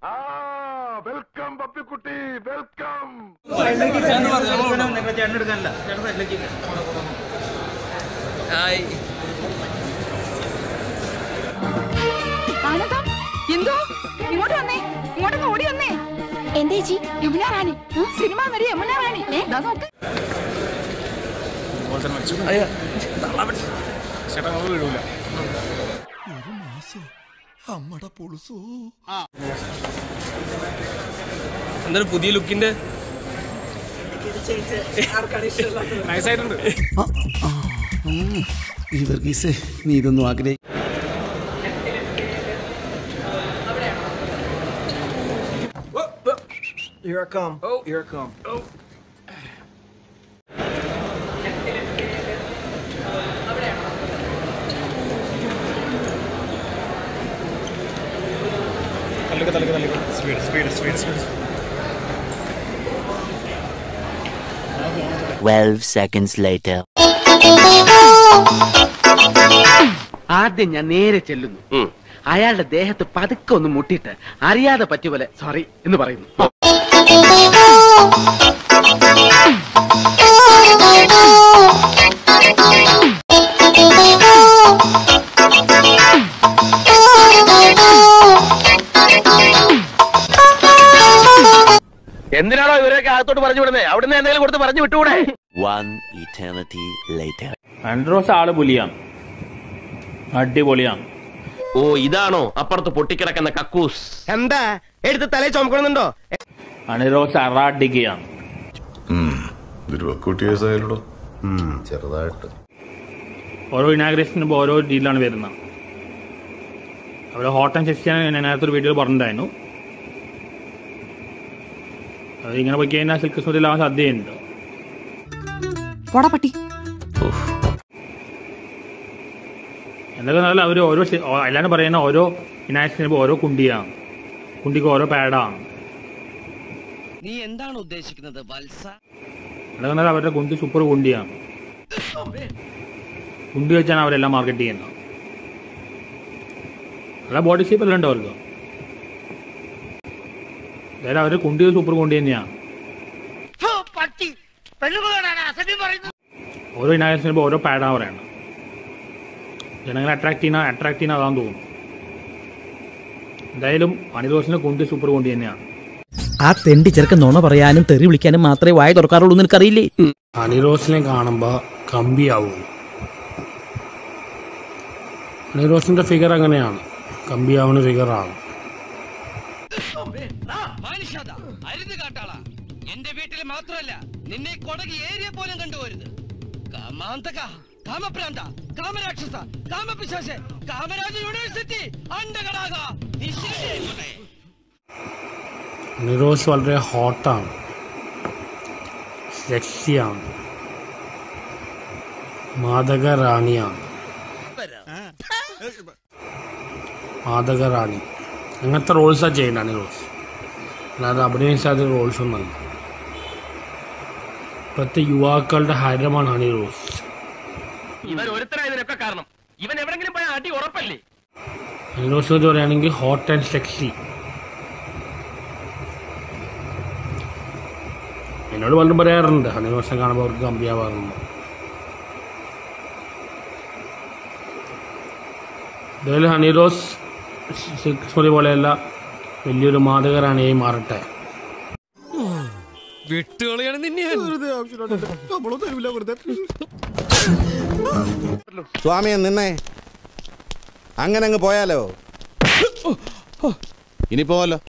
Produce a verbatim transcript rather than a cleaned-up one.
Welcome പപ്പിക്കുട്ടി, welcome. എന്തോ ഇങ്ങോട്ട് വന്നേ, ഇങ്ങോട്ടൊന്ന് ഓടി വന്നേ. എന്തേ ജി? യമുന റാണി, സിനിമ നടി യമുന റാണി. നോക്ക് എന്താണ് പുതിയ ലുക്കിന്റെ? നീ ഇതൊന്നും ആഗ്രഹിക്കും. Here I come. Oh, here I come. Oh. Talika, talika, talika. Speed, speed, speed, speed. Twelve seconds later. ആദ്യം ഞാൻ നേരെ ചെല്ലുന്നു. അയാളുടെ ദേഹത്ത് പതുക്കെ ഒന്ന് മുട്ടിയിട്ട് അറിയാതെ പറ്റുപോലെ സോറി എന്ന് പറയുന്നു. എന്തിനാണോ ഇവരൊക്കെ അകത്തോട്ട് പറഞ്ഞു വിടുന്നത്? അവിടുന്ന് എന്തെങ്കിലും കൊടുത്ത് പറഞ്ഞു വിട്ടുകൂടെ? One eternity later. ആൻഡ്രോസ് ആള് പുലിയാണ്, അടിപൊളിയാണ്. ഓ, ഇതാണോ അപ്പുറത്ത് പൊട്ടിക്കിടക്കുന്ന കക്കൂസ്? എന്താ എടുത്ത് തലേ ചുമക്കണമെന്നുണ്ടോ? അണിറോസ് അറാഡിക്കുകയാണ്. ചെറുതായിട്ട് ഓരോ ഇനാഗ്രേഷനും ഓരോ രീതിയിലാണ് വരുന്നത്. അവിടെ ഹോട്ട് ആൻഡ് സെക്ഷൻ ഞാൻ നേരത്തെ വീഡിയോ പറഞ്ഞിട്ടുണ്ടായിരുന്നു. അത് ഇങ്ങനെ പോയി കഴിഞ്ഞാൽ സിൽക്ക് സ്മൂത്തിലാവാൻ സാധ്യതയുണ്ട്. എന്തൊക്കെ നല്ല അവർ ഓരോ എല്ലാവരും പറയുന്ന ഓരോ ഇനാഗ്രേഷൻ ഓരോ കുണ്ടിയാണ്, കുണ്ടിക്ക് ഓരോ പാഡാണ്. നീ എന്താണ് ഉദ്ദേശിക്കുന്നത് വത്സ? അതൊക്കെ അവരുടെ കുണ്ടി സൂപ്പർ കുണ്ടിയാണ്. കുണ്ടി വെച്ചാണ് അവരെല്ലാം മാർക്കറ്റ് ചെയ്യുന്നത്. നല്ല ബോഡി ഷേപ്പ് എല്ലാം ഉണ്ട് അവർക്ക്. അതായത് അവരുടെ കുണ്ടി സൂപ്പർ കുണ്ടി തന്നെയാണ്. ഓരോ ഇനാഗ്രേഷൻ ഓരോ പാഡാണ് പറയണം. ജനങ്ങളെ അട്രാക്ട് ചെയ്യുന്ന അട്രാക്ട് ചെയ്യുന്ന അതാന്ന് തോന്നുന്നു. എന്തായാലും അണിദോഷിന്റെ കുണ്ടി സൂപ്പർ കുണ്ടി തന്നെയാണ്. ആ തെണ്ടി ചെറുക്കൻ നുണ പറയാനും തെറി വിളിക്കാനും മാത്രമേ വായ തുറക്കാറുള്ളൂ എന്ന് എനിക്കറിയില്ലേ. അണിറോസിനെ കാണുമ്പോ കമ്പിയാവും. അണിറോസിന്റെ ഫിഗർ അങ്ങനെയാണ്, കമ്പിയാവുന്ന ഫിഗറാണ്. എന്റെ വീട്ടിൽ മാത്രമല്ല നിന്നെ കൊടകി ഏരിയ പോലും കണ്ടുപോരുത്. കാമാന്തക, കാമപ്രാന്ത, കാമരാക്ഷസ, കാമപിശാച, കാമരാജ യൂണിവേഴ്സിറ്റി അണ്ടകടാക. അണിറോസ് വളരെ ഹോട്ടാണ്, സെക്സിയാണ്, മാദക റാണിയാണ്. മാദക റാണി അങ്ങനത്തെ റോൾസാണ് ചെയ്യേണ്ടത് അണിറോസ്, അല്ലാതെ അഭിനയിച്ചാത്ത റോൾസ് ഒന്നല്ല. ഇപ്പോഴത്തെ യുവാക്കളുടെ ഹരമാണ് അണിറോസ്. ഇവൻ ഒരുത്തരാ ഇതിനൊക്കെ കാരണം. ഇവൻ എവിടെങ്കിലും പോയാൽ അടി ഉറപ്പല്ലേ? അണിറോസ് എന്ന് പറയുകയാണെങ്കിൽ ഹോട്ട് ആൻഡ് സെക്സി. എന്നോട് പലരും പറയാറുണ്ട് അണിറോസിനെ കാണുമ്പോൾ അവർക്ക് കമ്പിയാവാറുണ്ട്. എന്തായാലും അണിറോസ് സിൽക്ക് സ്മൂത്തി പോലെയല്ല, വലിയൊരു മാതകറാണിയായി മാറട്ടെ. സ്വാമിയെ നിന്നെ അങ്ങനെ അങ്ങ് പോയാലോ? ഇനി പോവല്ലോ.